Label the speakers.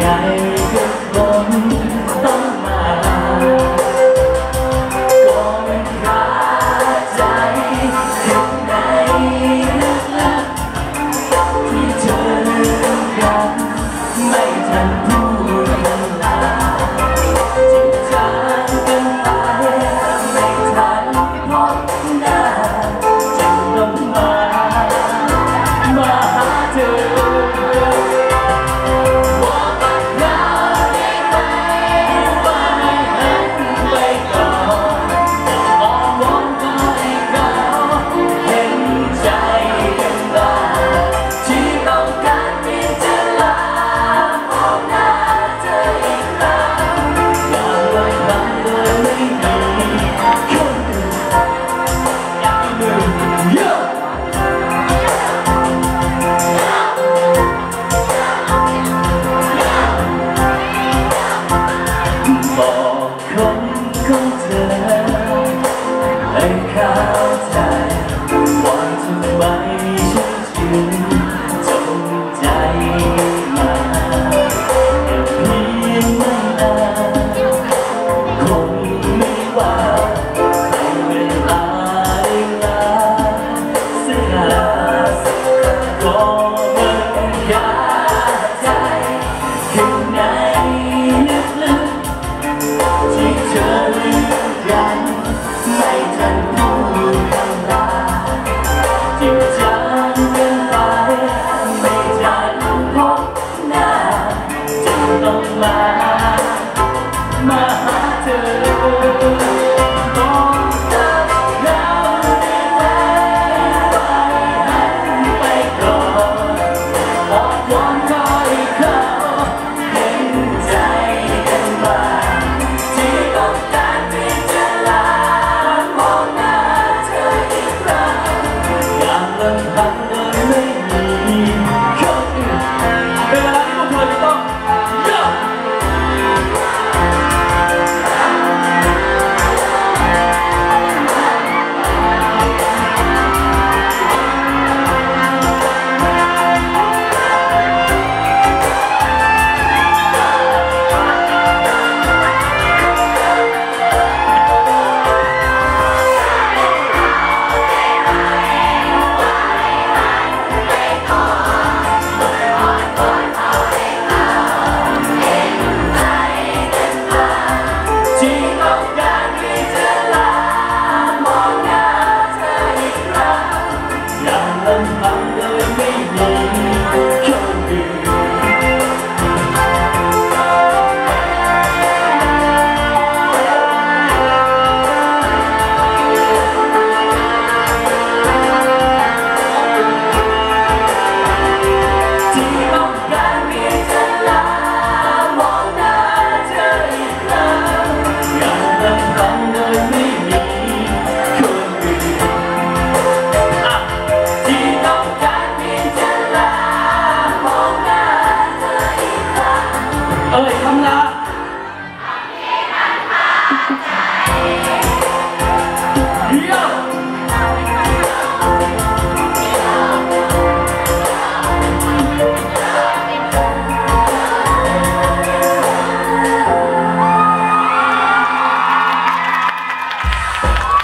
Speaker 1: ทุกคนต้องมาก็ไม่ขาดใจข้างในลึกๆที่เธอลืมกันไม่ทันพูดกันลาจิตจางกันไปไม่ทันพบหน้าจึงต้องมาหาเธอบอกคนของเธอให้เข้าใจว่าทำไมฉันจึงจงใจมาแต่เพียงไม่นานคงไม่ว่าให้เวลาเสียก็ไม่อยากใจข้างในลึกๆที่เธอลืมกันไม่ทันพูดคำลาจิตจางกันไปไม่ทันพบหน้าจึงต้องมาหาเธอบอกกับเราได้ไหมว่าให้หันไปก่อนอ้อนวอนขอให้เขาเห็นใจกันบ้างที่ต้องการที่จะลามองหน้าเธออีกครั้งอย่างลำพังโดยไม่มีคนอื่นเวลาที่พวกเธอจะต้องทำงาน